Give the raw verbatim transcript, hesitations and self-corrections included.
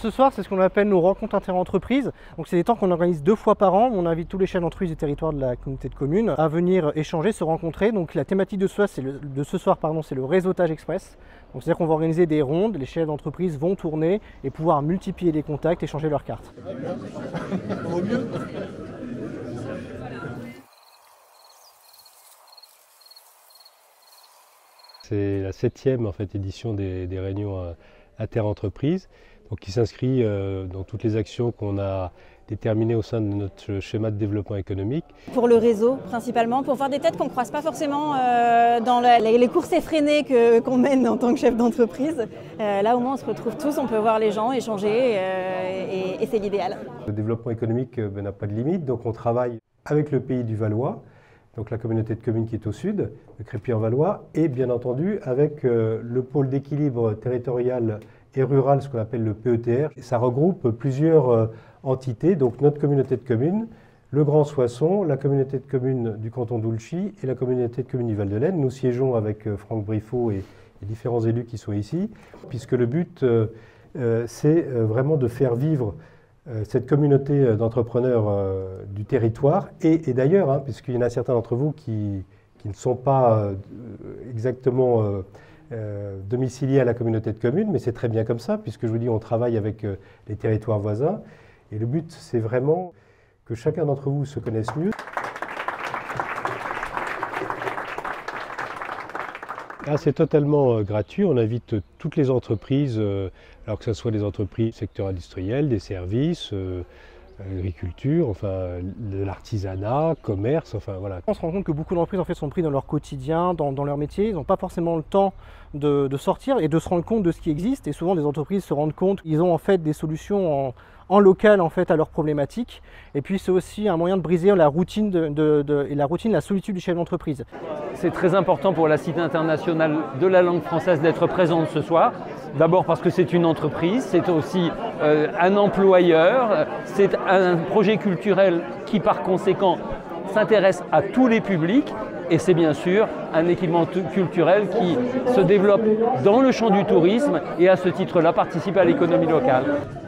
Ce soir, c'est ce qu'on appelle nos rencontres inter-entreprises. Donc, c'est des temps qu'on organise deux fois par an. On invite tous les chefs d'entreprise du territoire de la communauté de communes à venir échanger, se rencontrer. Donc, la thématique de ce soir, c'est le, de ce soir, pardon, c'est le réseautage express. Donc, c'est-à-dire qu'on va organiser des rondes. Les chefs d'entreprise vont tourner et pouvoir multiplier les contacts, échanger leurs cartes. Au mieux. C'est la septième en fait, édition des, des réunions inter-entreprises, donc qui s'inscrit euh, dans toutes les actions qu'on a déterminées au sein de notre schéma de développement économique. Pour le réseau principalement, pour voir des têtes qu'on ne croise pas forcément euh, dans la, les, les courses effrénées que, qu'on mène en tant que chef d'entreprise. Euh, là au moins on se retrouve tous, on peut voir les gens, échanger euh, et, et c'est l'idéal. Le développement économique euh, ben, n'a pas de limite, donc on travaille avec le Pays du Valois, donc la communauté de communes qui est au sud, de Crépy-en-Valois, et bien entendu avec euh, le pôle d'équilibre territorial et rural, ce qu'on appelle le P E T R. Et ça regroupe plusieurs euh, entités, donc notre communauté de communes, le Grand Soissons, la communauté de communes du canton d'Oulchy et la communauté de communes du Val-de-Laine. Nous siégeons avec euh, Franck Briffaut et les différents élus qui sont ici, puisque le but, euh, euh, c'est euh, vraiment de faire vivre cette communauté d'entrepreneurs euh, du territoire et, et d'ailleurs, hein, puisqu'il y en a certains d'entre vous qui, qui ne sont pas euh, exactement euh, euh, domiciliés à la communauté de communes, mais c'est très bien comme ça, puisque je vous dis, on travaille avec euh, les territoires voisins. Et le but, c'est vraiment que chacun d'entre vous se connaisse mieux. Ah, c'est totalement euh, gratuit, on invite euh, toutes les entreprises, euh, alors que ce soit des entreprises secteur industriel, des services, euh, agriculture, enfin de l'artisanat, commerce, enfin voilà. On se rend compte que beaucoup d'entreprises en fait, sont pris dans leur quotidien, dans, dans leur métier, ils n'ont pas forcément le temps de, de sortir et de se rendre compte de ce qui existe. Et souvent des entreprises se rendent compte qu'ils ont en fait des solutions en, en local en fait, à leurs problématiques. Et puis c'est aussi un moyen de briser la routine, de, de, de, et la routine, la solitude du chef d'entreprise. C'est très important pour la Cité internationale de la langue française d'être présente ce soir. D'abord parce que c'est une entreprise, c'est aussi euh, un employeur, c'est un projet culturel qui par conséquent s'intéresse à tous les publics et c'est bien sûr un équipement culturel qui se développe dans le champ du tourisme et à ce titre-là participe à l'économie locale.